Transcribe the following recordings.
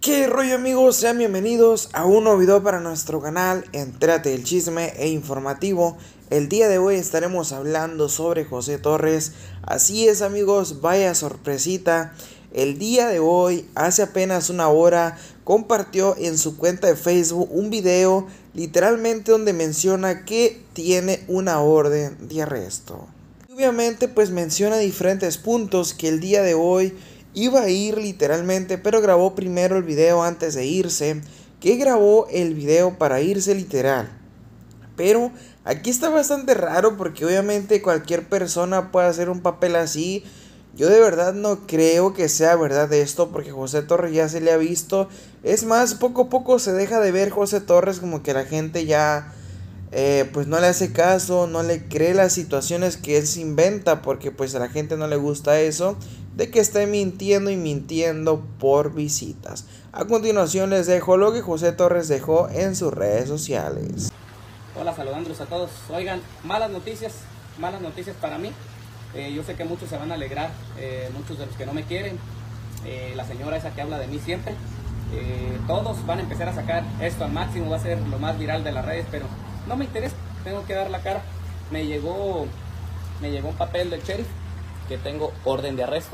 ¿Qué rollo, amigos? Sean bienvenidos a un nuevo video para nuestro canal Entérate del Chisme e Informativo. El día de hoy estaremos hablando sobre José Torres. Así es, amigos, vaya sorpresita. El día de hoy, hace apenas una hora, compartió en su cuenta de Facebook un video literalmente donde menciona que tiene una orden de arresto. Y obviamente pues menciona diferentes puntos que el día de hoy iba a ir literalmente, pero grabó primero el video antes de irse, que grabó el video para irse literal. Pero aquí está bastante raro porque obviamente cualquier persona puede hacer un papel así. Yo de verdad no creo que sea verdad esto, porque José Torres ya se le ha visto. Es más, poco a poco se deja de ver José Torres, como que la gente ya pues no le hace caso, no le cree las situaciones que él se inventa, porque pues a la gente no le gusta eso de que esté mintiendo y mintiendo por visitas. A continuación les dejo lo que José Torres dejó en sus redes sociales. Hola, saludándolos a todos. Oigan, malas noticias para mí. Yo sé que muchos se van a alegrar, muchos de los que no me quieren, la señora esa que habla de mí siempre, todos van a empezar a sacar esto al máximo, va a ser lo más viral de las redes, pero no me interesa, tengo que dar la cara. Me llegó un papel del sheriff que tengo orden de arresto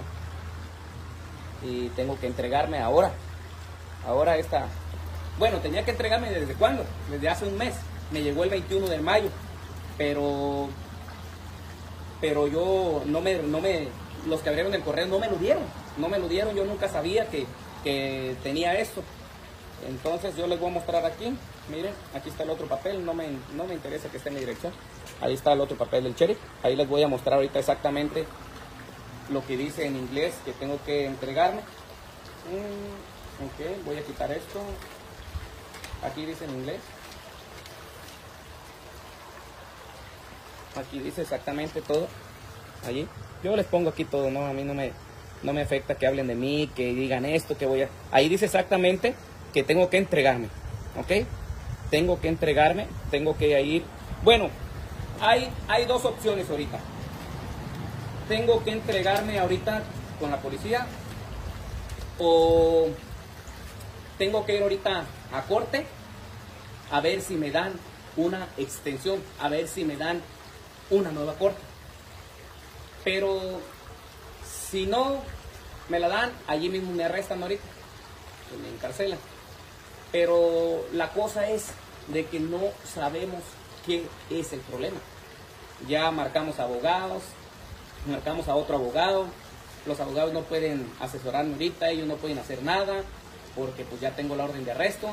y tengo que entregarme ahora bueno, tenía que entregarme desde cuándo, desde hace un mes. Me llegó el 21 de mayo, pero yo los que abrieron el correo no me lo dieron, yo nunca sabía que tenía esto. Entonces yo les voy a mostrar aquí, miren, aquí está el otro papel, no me interesa que esté en mi dirección. Ahí está el otro papel del sheriff, ahí les voy a mostrar ahorita exactamente lo que dice en inglés que tengo que entregarme. Ok, voy a quitar esto, aquí dice en inglés. Aquí dice exactamente todo, allí. Yo les pongo aquí todo, ¿no? A mí no me afecta que hablen de mí, que digan esto, que voy a... Ahí dice exactamente que tengo que entregarme, ¿ok? Tengo que entregarme, tengo que ir... Bueno, hay dos opciones ahorita. Tengo que entregarme ahorita con la policía o tengo que ir ahorita a corte a ver si me dan una extensión, a ver si me dan una nueva corte. Pero si no me la dan, allí mismo me arrestan ahorita, me encarcelan. Pero la cosa es de que no sabemos qué es el problema. Ya marcamos abogados, marcamos a otro abogado, los abogados no pueden asesorarme ahorita, ellos no pueden hacer nada porque pues ya tengo la orden de arresto.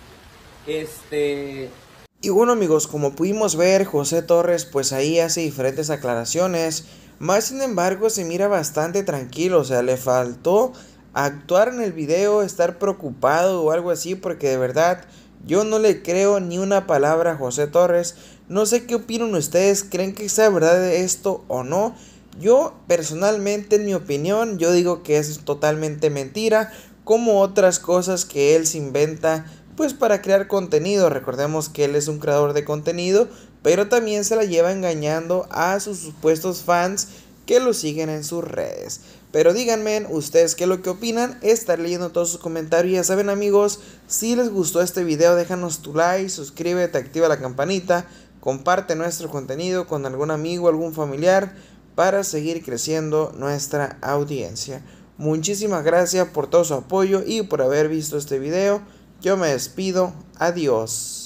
Y bueno, amigos, como pudimos ver, José Torres pues ahí hace diferentes aclaraciones, más sin embargo se mira bastante tranquilo, o sea, le faltó actuar en el video, estar preocupado o algo así, porque de verdad yo no le creo ni una palabra a José Torres. No sé qué opinan ustedes, ¿creen que sea verdad de esto o no? Yo personalmente, en mi opinión, yo digo que es totalmente mentira, como otras cosas que él se inventa pues para crear contenido. Recordemos que él es un creador de contenido, pero también se la lleva engañando a sus supuestos fans que lo siguen en sus redes. Pero díganme ustedes qué es lo que opinan, estaré leyendo todos sus comentarios. Ya saben, amigos, si les gustó este video, déjanos tu like, suscríbete, activa la campanita, comparte nuestro contenido con algún amigo, algún familiar, para seguir creciendo nuestra audiencia. Muchísimas gracias por todo su apoyo y por haber visto este video. Yo me despido, adiós.